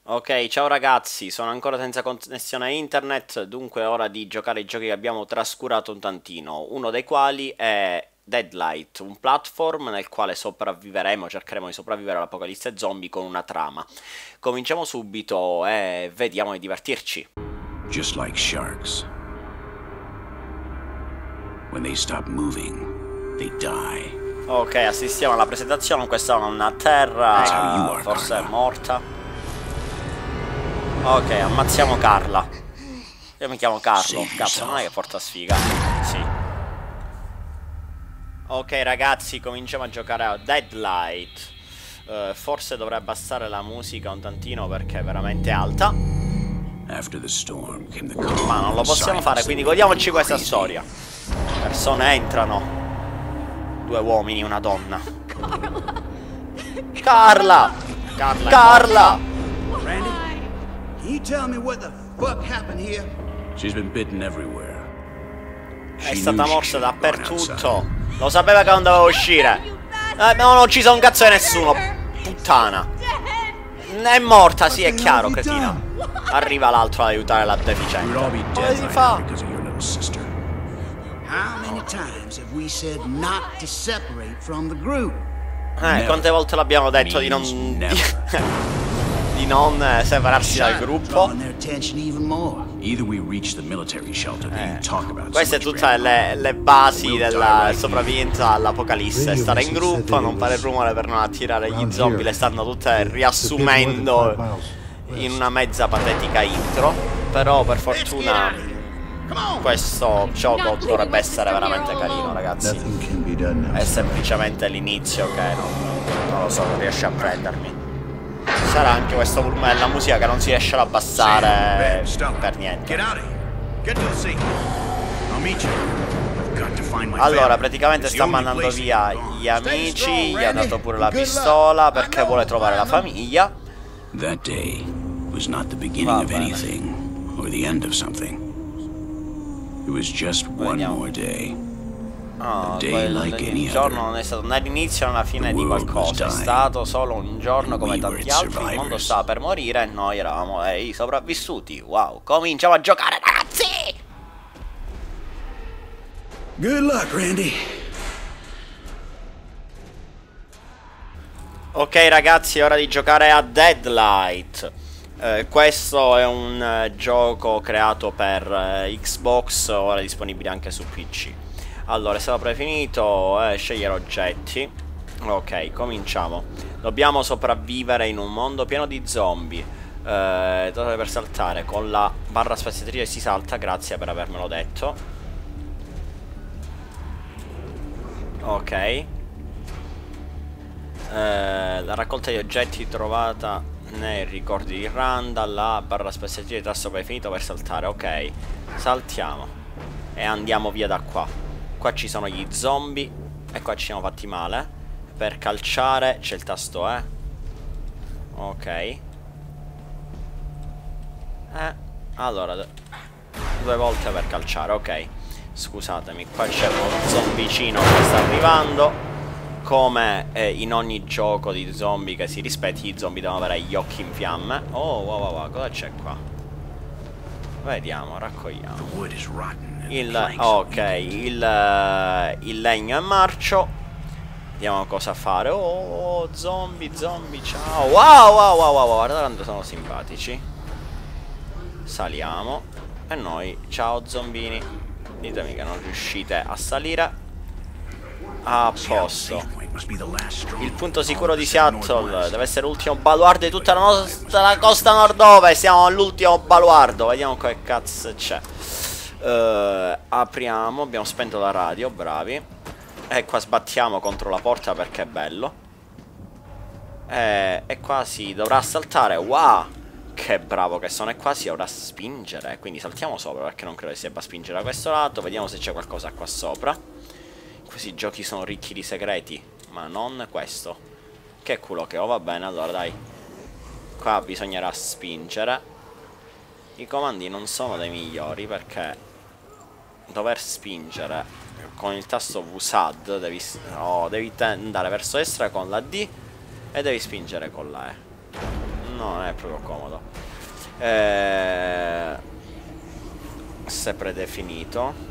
Ok, ciao ragazzi, sono ancora senza connessione a internet, dunque è ora di giocare ai giochi che abbiamo trascurato un tantino, uno dei quali è Deadlight, un platform nel quale sopravviveremo, cercheremo di sopravvivere all'apocalisse zombie con una trama. Cominciamo subito e vediamo di divertirci. Just like sharks. When they stop moving, they die. Ok, assistiamo alla presentazione, questa è una terra, forse è morta. Ok, ammazziamo Carla. Io mi chiamo Carlo. Cazzo, non è che porta sfiga. Sì. Ok ragazzi, cominciamo a giocare a Deadlight. Forse dovrei abbassare la musica un tantino perché è veramente alta. Ma non lo possiamo fare, quindi godiamoci questa storia. Persone entrano. Due uomini, una donna. Carla! Carla! Carla! Can you tell me what the fuck happened here? She's been bitten everywhere. È stata morsa dappertutto. Lo sapeva che non doveva uscire. Non ho ucciso un cazzo di nessuno. Puttana. È morta, sì, è chiaro, cretina. Arriva l'altro ad aiutare la deficiente. Come si fa? How many times have we said not to separate from the group? Quante volte l'abbiamo detto di non... di non separarsi dal gruppo. Queste tutte le basi della sopravvivenza all'apocalisse. Stare in gruppo, non fare rumore per non attirare gli zombie. Le stanno tutte riassumendo in una mezza patetica intro. Però per fortuna questo gioco dovrebbe essere veramente carino, ragazzi. È semplicemente l'inizio che non lo so, non riesce a prendermi. Sarà anche questo volume della musica che non si riesce ad abbassare per niente. Allora, praticamente sta mandando via gli amici, gli ha dato pure la pistola perché vuole trovare la famiglia. That day was not the beginning of anything or the end of something. It was just one more day. Il giorno non è stato né l'inizio né la fine di qualcosa. È stato solo un giorno come tanti altri. Il mondo stava per morire e noi eravamo i sopravvissuti. Wow, cominciamo a giocare, ragazzi! Good luck, Randy. Ok ragazzi, è ora di giocare a Deadlight. Questo è un gioco creato per Xbox, ora disponibile anche su PC. Allora, è stato prefinito, scegliere oggetti. Ok, cominciamo. Dobbiamo sopravvivere in un mondo pieno di zombie. Dove per saltare con la barra spaziatrice si salta, grazie per avermelo detto. Ok. La raccolta di oggetti trovata nei ricordi di Randall. La barra spaziatrice tasto prefinito per saltare. Ok, saltiamo e andiamo via da qua. Qua ci sono gli zombie e qua ci siamo fatti male. Per calciare c'è il tasto E. Ok. Allora due volte per calciare, ok. Scusatemi, qua c'è uno zombicino che sta arrivando. Come in ogni gioco di zombie che si rispetti, i zombie devono avere gli occhi in fiamme. Oh, wow, cosa c'è qua? Vediamo, raccogliamo. Ok, il legno è marcio. Vediamo cosa fare. Oh, zombie, ciao. Wow, guarda quanto sono simpatici. Saliamo. E noi, ciao zombini. Ditemi che non riuscite a salire. A posto. Il punto sicuro di Seattle deve essere l'ultimo baluardo di tutta la nostra costa nord-ovest. Siamo all'ultimo baluardo. Vediamo che cazzo c'è. Apriamo, abbiamo spento la radio, bravi. E qua sbattiamo contro la porta perché è bello. E qua si dovrà saltare. Wow, che bravo che sono. E qua si dovrà spingere. Quindi saltiamo sopra perché non credo che si debba spingere da questo lato. Vediamo se c'è qualcosa qua sopra. Questi giochi sono ricchi di segreti, ma non questo. Che culo che ho, va bene, allora dai. Qua bisognerà spingere. I comandi non sono dei migliori perché dover spingere con il tasto VSAD devi andare verso destra con la D e devi spingere con la E. non è proprio comodo. Se predefinito.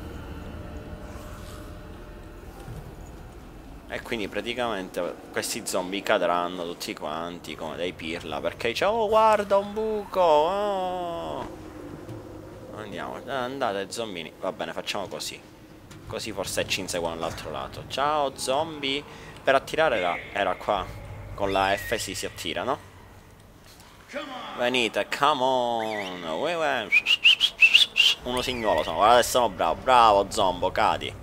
E quindi praticamente questi zombie cadranno tutti quanti come dei pirla, perché dice: oh, guarda un buco, oh. Andiamo, andate zombini. Va bene, facciamo così. Così forse ci inseguono all'altro lato. Ciao zombie. Per attirare era qua. Con la F si attira, no? Venite, come on. Uno signolo sono. Guardate, sono bravo. Bravo zombo, cadi.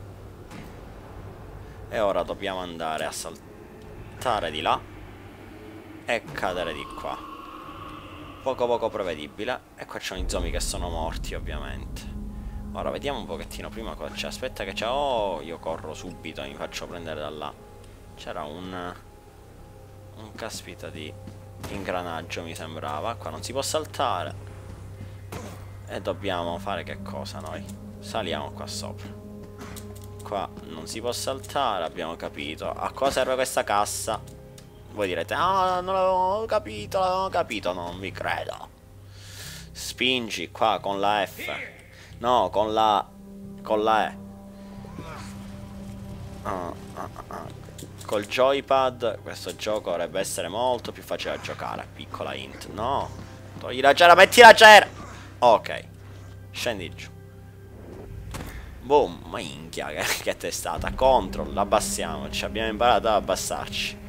E ora dobbiamo andare a saltare di là e cadere di qua. Poco prevedibile. E qua c'è i zombie che sono morti, ovviamente. Ora vediamo un pochettino prima cosa c'è. Aspetta che c'è. Oh, io corro subito e mi faccio prendere da là. C'era un caspita di ingranaggio, mi sembrava. Qua non si può saltare. E dobbiamo fare che cosa noi? Saliamo qua sopra. Qua non si può saltare, abbiamo capito. A cosa serve questa cassa? Voi direte: ah, non l'avevo capito, l'avevo capito. No, non vi credo. Spingi qua con la F. No, con la E. Col joypad questo gioco dovrebbe essere molto più facile da giocare. Piccola hint. No, togli la cera, metti la cera. Ok, scendi giù. Boom, minchia, che testata. Control, abbassiamoci. Abbiamo imparato ad abbassarci.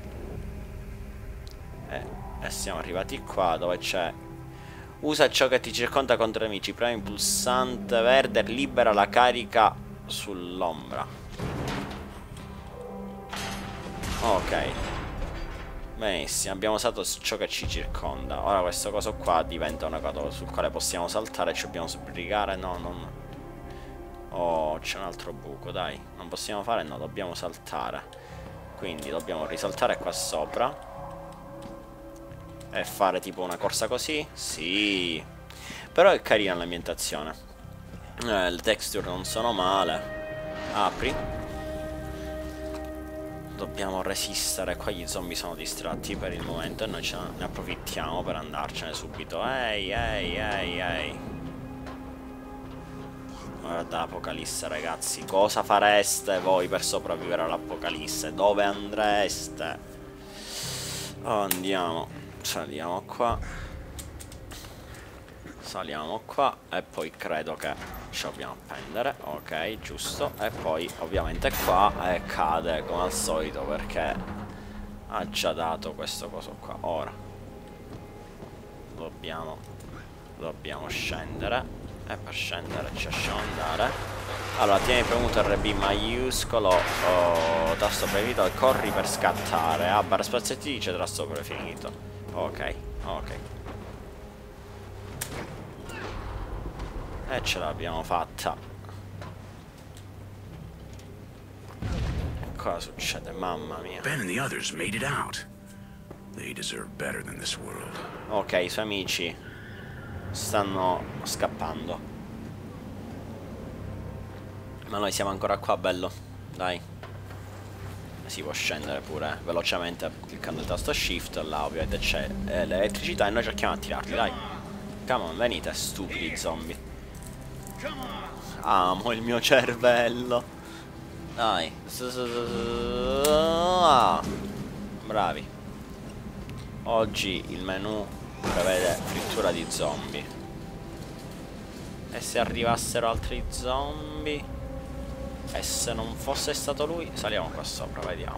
E siamo arrivati qua dove c'è: usa ciò che ti circonda contro i nemici. Premi il pulsante verde e libera la carica sull'ombra. Ok. Benissimo, abbiamo usato ciò che ci circonda. Ora questo coso qua diventa una cosa sul quale possiamo saltare. Ci dobbiamo sbrigare. No, non... Oh, c'è un altro buco, dai. Non possiamo fare, no, dobbiamo saltare. Quindi dobbiamo risaltare qua sopra e fare tipo una corsa così. Sì. Però è carina l'ambientazione. Le texture non sono male. Apri. Dobbiamo resistere. Qua gli zombie sono distratti per il momento e noi ne approfittiamo per andarcene subito. Ehi, ehi, ehi, ehi. Guarda l'apocalisse, ragazzi. Cosa fareste voi per sopravvivere all'apocalisse? Dove andreste? Oh, andiamo. Saliamo qua. Saliamo qua. E poi credo che ci dobbiamo appendere. Ok, giusto. E poi ovviamente qua cade come al solito, perché ha già dato questo coso qua. Ora dobbiamo scendere. E per scendere ci lasciamo andare. Allora, tieni premuto RB maiuscolo, tasto preferito e corri per scattare. A barra spazietti dice tasto preferito. Ok, ok. E ce l'abbiamo fatta. Cosa succede? Mamma mia. Ben and the others made it out. They deserve better than this world. Ok, i suoi amici stanno scappando. Ma noi siamo ancora qua, bello. Dai. Si può scendere pure velocemente cliccando il tasto shift. Là ovviamente c'è l'elettricità e noi cerchiamo di attirarli, dai. Come on, venite, stupidi zombie. Amo il mio cervello. Dai. Bravi. Oggi il menu prevede frittura di zombie. E se arrivassero altri zombie? E se non fosse stato lui? Saliamo qua sopra, vediamo.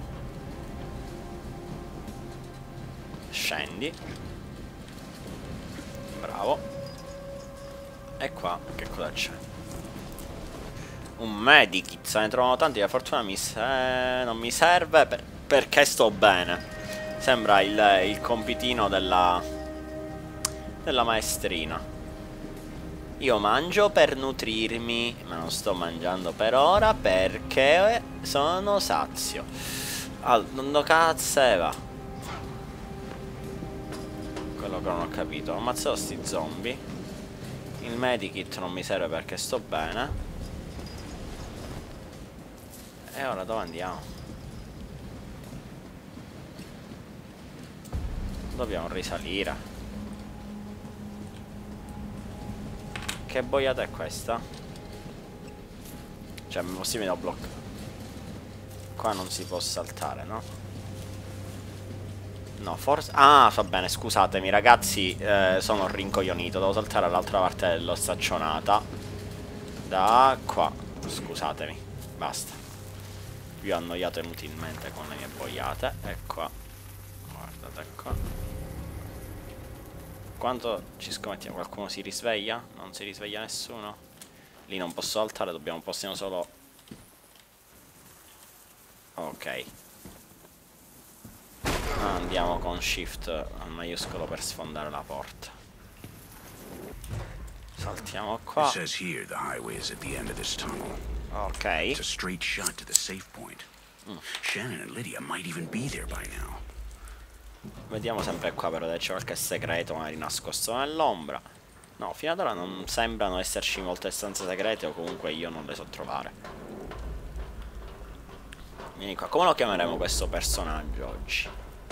Scendi. Bravo. E qua che cosa c'è? Un medikit. Se ne trovano tanti, la fortuna non mi serve perché sto bene. Sembra il compitino della maestrina. Io mangio per nutrirmi, ma non sto mangiando per ora perché sono sazio. Non cazzo va. Quello che non ho capito. Ammazzato sti zombie. Il medikit non mi serve perché sto bene. E ora dove andiamo? Dobbiamo risalire. Che boiata è questa? Cioè, è possibile da bloccare? Qua non si può saltare, no? No, forse... Ah, va bene, scusatemi ragazzi, sono rincoglionito. Devo saltare all'altra parte dello staccionata. Da qua. Scusatemi, basta. Vi ho annoiato inutilmente con le mie boiate. E qua. Guardate qua. Quanto ci scommettiamo? Qualcuno si risveglia? Non si risveglia nessuno? Lì non posso saltare, possiamo solo... Ok. Andiamo con shift maiuscolo per sfondare la porta. Saltiamo qua. It says here the highway is at the end of this tunnel. Ok. It's a straight shot to the safe point. Shannon and Lydia might even be there by now. Vediamo sempre qua però se c'è qualche segreto magari nascosto nell'ombra. No, fino ad ora non sembrano esserci molte stanze segrete, o comunque io non le so trovare. Vieni qua. Come lo chiameremo questo personaggio oggi?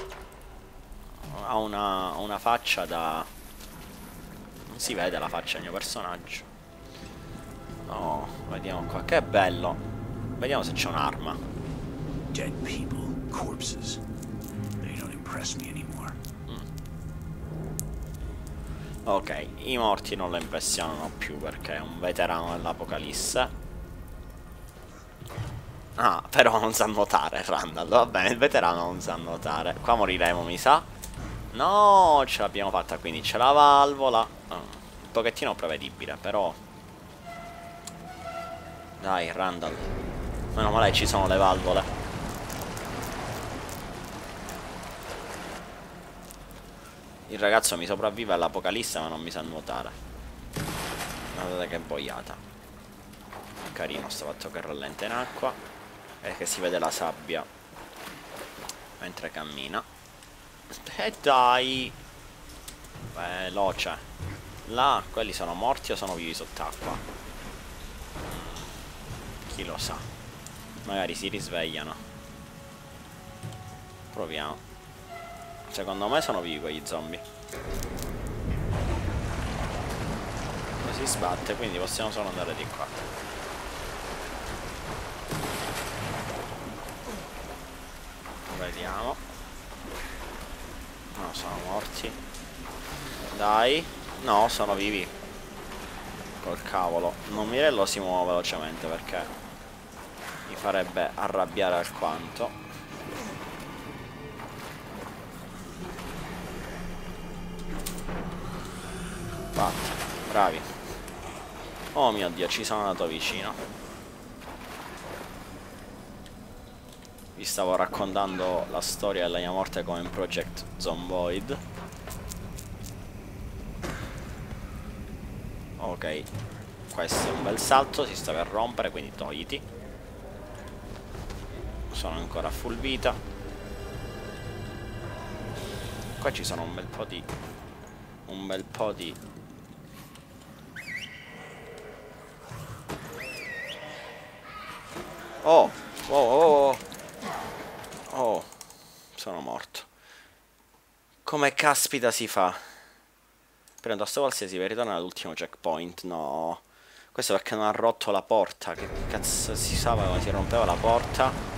Ha una faccia da... Non si vede la faccia del mio personaggio. No, vediamo qua. Che bello. Vediamo se c'è un'arma. Dead people, corpses. They don't impress me anymore. Ok, i morti non lo impressionano più perché è un veterano dell'Apocalisse. Ah, però non sa nuotare, Randall. Va bene, il veterano non sa nuotare. Qua moriremo, mi sa. No, ce l'abbiamo fatta, quindi c'è la valvola. Un pochettino prevedibile, però... Dai, Randall. Meno male ci sono le valvole. Il ragazzo mi sopravvive all'Apocalisse ma non mi sa nuotare. Guardate che boiata. Carino sto fatto che rallenta in acqua e che si vede la sabbia mentre cammina. E dai. Veloce. Là, quelli sono morti o sono vivi sott'acqua? Chi lo sa. Magari si risvegliano. Proviamo. Secondo me sono vivi quegli zombie. Ma si sbatte, quindi possiamo solo andare di qua. Vediamo. No, sono morti. Dai. No, sono vivi. Col cavolo. Non Mirello si muove velocemente perché mi farebbe arrabbiare alquanto. Bravi. Oh mio Dio, ci sono andato vicino. Vi stavo raccontando la storia della mia morte come in Project Zomboid. Ok. Questo è un bel salto, si sta per rompere, quindi togliti. Sono ancora a full vita. Qua ci sono un bel po' di... Oh, oh, oh, oh, oh, sono morto. Come caspita si fa? Prendo tasto qualsiasi per ritornare all'ultimo checkpoint. No, questo perché non ha rotto la porta. Che cazzo si sa come si rompeva la porta?